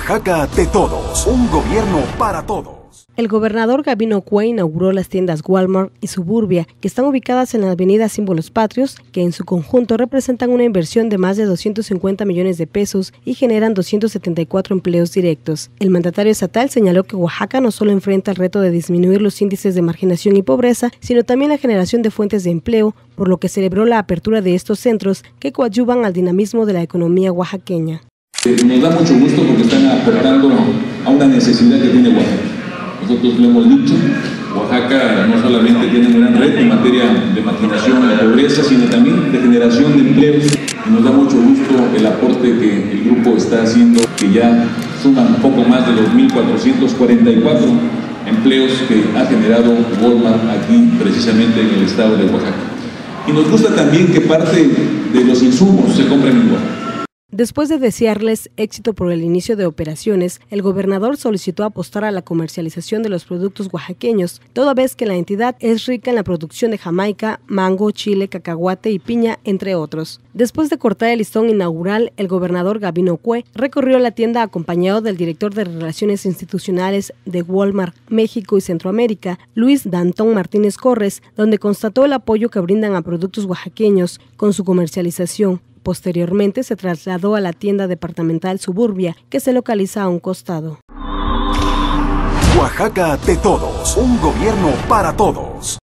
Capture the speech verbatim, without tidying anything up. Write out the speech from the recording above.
Oaxaca de todos, un gobierno para todos. El gobernador Gabino Cue inauguró las tiendas Walmart y Suburbia, que están ubicadas en la avenida Símbolos Patrios, que en su conjunto representan una inversión de más de doscientos cincuenta millones de pesos y generan doscientos setenta y cuatro empleos directos. El mandatario estatal señaló que Oaxaca no solo enfrenta el reto de disminuir los índices de marginación y pobreza, sino también la generación de fuentes de empleo, por lo que celebró la apertura de estos centros que coadyuvan al dinamismo de la economía oaxaqueña. Nos da mucho gusto porque están aportando a una necesidad que tiene Oaxaca. Nosotros lo hemos dicho, Oaxaca no solamente tiene un gran reto en materia de marginación y pobreza, sino también de generación de empleos. Y nos da mucho gusto el aporte que el grupo está haciendo, que ya suman un poco más de los mil cuatrocientos cuarenta y cuatro empleos que ha generado Walmart aquí precisamente en el estado de Oaxaca. Y nos gusta también que parte de los insumos se compren en Oaxaca. Después de desearles éxito por el inicio de operaciones, el gobernador solicitó apostar a la comercialización de los productos oaxaqueños, toda vez que la entidad es rica en la producción de jamaica, mango, chile, cacahuate y piña, entre otros. Después de cortar el listón inaugural, el gobernador Gabino Cue recorrió la tienda acompañado del director de Relaciones Institucionales de Walmart México y Centroamérica, Luis Dantón Martínez Corres, donde constató el apoyo que brindan a productos oaxaqueños con su comercialización. Posteriormente se trasladó a la tienda departamental Suburbia, que se localiza a un costado. Oaxaca de todos, un gobierno para todos.